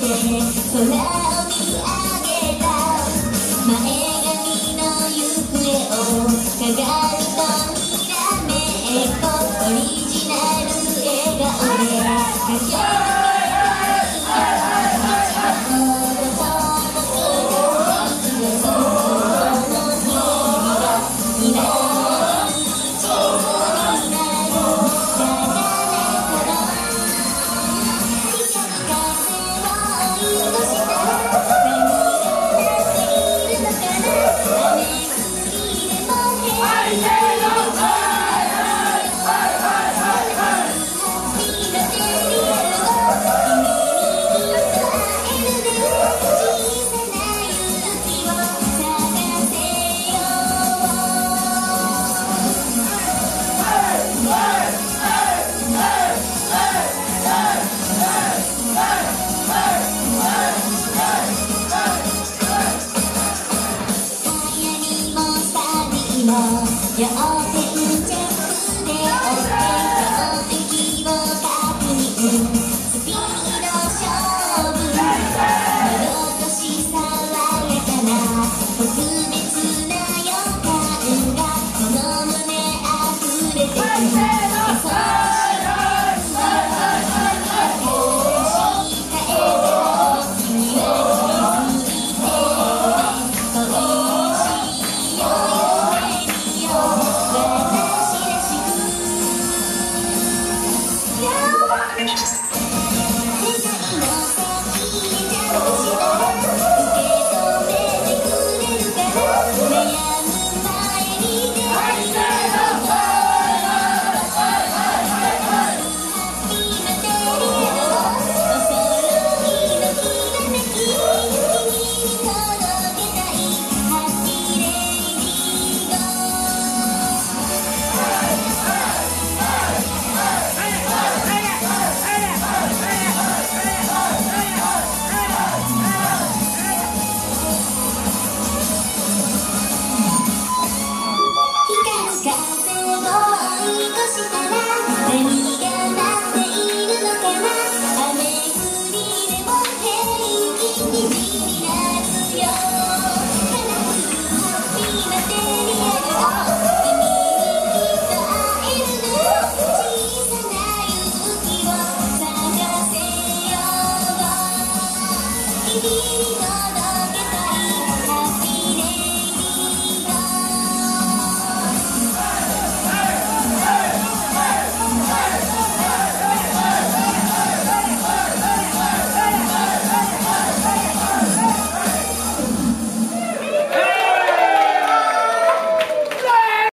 空を見上げた前髪の行方を鏡とにらめっこオリジナル笑顔で駆け抜けたい一番ほど遠きがその日々が今両手チェックでお天気を確認スピード勝負もどかし爽やかな特別な予感がこの胸溢れてくる君